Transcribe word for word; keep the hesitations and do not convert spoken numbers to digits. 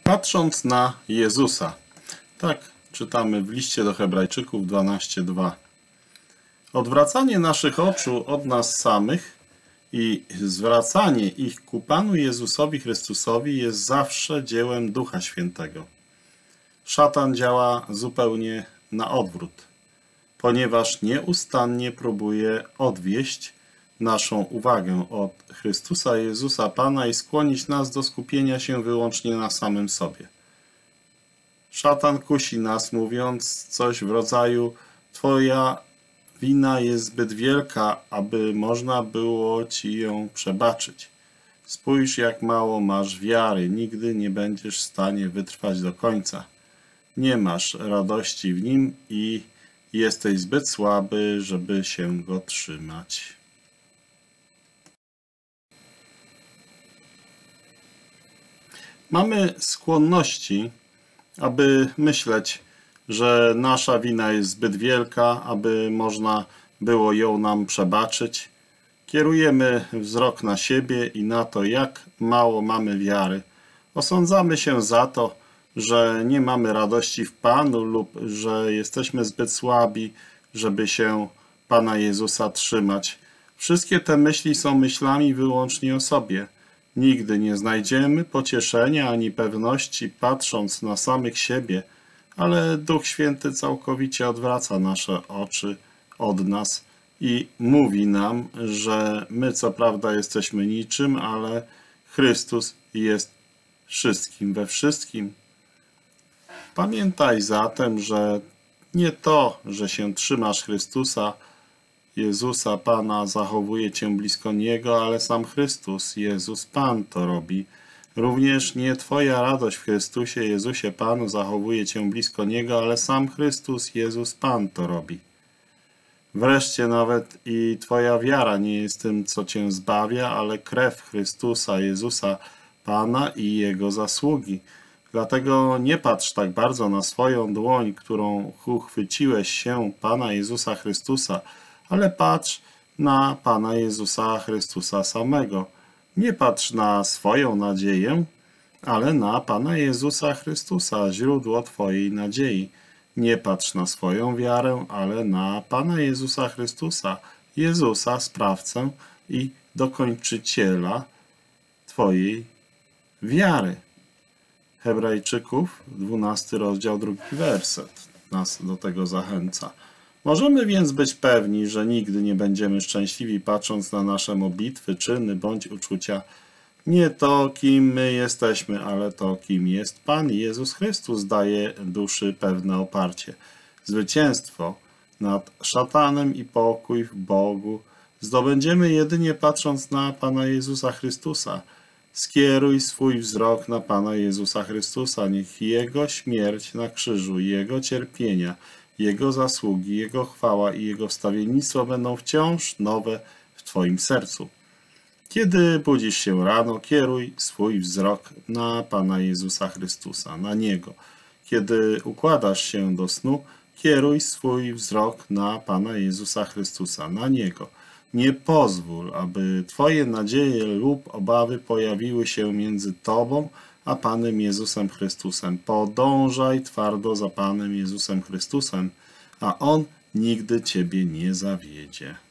Patrząc na Jezusa. Tak czytamy w liście do Hebrajczyków dwanaście dwa. Odwracanie naszych oczu od nas samych i zwracanie ich ku Panu Jezusowi Chrystusowi jest zawsze dziełem Ducha Świętego. Szatan działa zupełnie na odwrót, ponieważ nieustannie próbuje odwieść naszą uwagę od Chrystusa Jezusa Pana i skłonić nas do skupienia się wyłącznie na samym sobie. Szatan kusi nas, mówiąc coś w rodzaju: Twoja wina jest zbyt wielka, aby można było Ci ją przebaczyć. Spójrz, jak mało masz wiary, nigdy nie będziesz w stanie wytrwać do końca. Nie masz radości w Nim i jesteś zbyt słaby, żeby się Go trzymać. Mamy skłonności, aby myśleć, że nasza wina jest zbyt wielka, aby można było ją nam przebaczyć. Kierujemy wzrok na siebie i na to, jak mało mamy wiary. Osądzamy się za to, że nie mamy radości w Panu lub że jesteśmy zbyt słabi, żeby się Pana Jezusa trzymać. Wszystkie te myśli są myślami wyłącznie o sobie. Nigdy nie znajdziemy pocieszenia ani pewności, patrząc na samych siebie, ale Duch Święty całkowicie odwraca nasze oczy od nas i mówi nam, że my co prawda jesteśmy niczym, ale Chrystus jest wszystkim we wszystkim. Pamiętaj zatem, że nie to, że się trzymasz Chrystusa, Jezusa Pana, zachowuje Cię blisko Niego, ale sam Chrystus, Jezus Pan to robi. Również nie Twoja radość w Chrystusie, Jezusie Panu, zachowuje Cię blisko Niego, ale sam Chrystus, Jezus Pan to robi. Wreszcie nawet i Twoja wiara nie jest tym, co Cię zbawia, ale krew Chrystusa, Jezusa Pana i Jego zasługi. Dlatego nie patrz tak bardzo na swoją dłoń, którą uchwyciłeś się Pana Jezusa Chrystusa, ale patrz na Pana Jezusa Chrystusa samego. Nie patrz na swoją nadzieję, ale na Pana Jezusa Chrystusa, źródło Twojej nadziei. Nie patrz na swoją wiarę, ale na Pana Jezusa Chrystusa, Jezusa, sprawcę i dokończyciela Twojej wiary. Hebrajczyków, dwunasty rozdział, drugi werset nas do tego zachęca. Możemy więc być pewni, że nigdy nie będziemy szczęśliwi, patrząc na nasze modlitwy, czyny bądź uczucia. Nie to, kim my jesteśmy, ale to, kim jest Pan Jezus Chrystus, daje duszy pewne oparcie. Zwycięstwo nad szatanem i pokój w Bogu zdobędziemy jedynie patrząc na Pana Jezusa Chrystusa. Skieruj swój wzrok na Pana Jezusa Chrystusa. Niech Jego śmierć na krzyżu, Jego cierpienia, Jego zasługi, Jego chwała i Jego wstawiennictwo będą wciąż nowe w Twoim sercu. Kiedy budzisz się rano, kieruj swój wzrok na Pana Jezusa Chrystusa, na Niego. Kiedy układasz się do snu, kieruj swój wzrok na Pana Jezusa Chrystusa, na Niego. Nie pozwól, aby Twoje nadzieje lub obawy pojawiły się między Tobą a Panem Jezusem Chrystusem. Podążaj twardo za Panem Jezusem Chrystusem, a On nigdy Ciebie nie zawiedzie.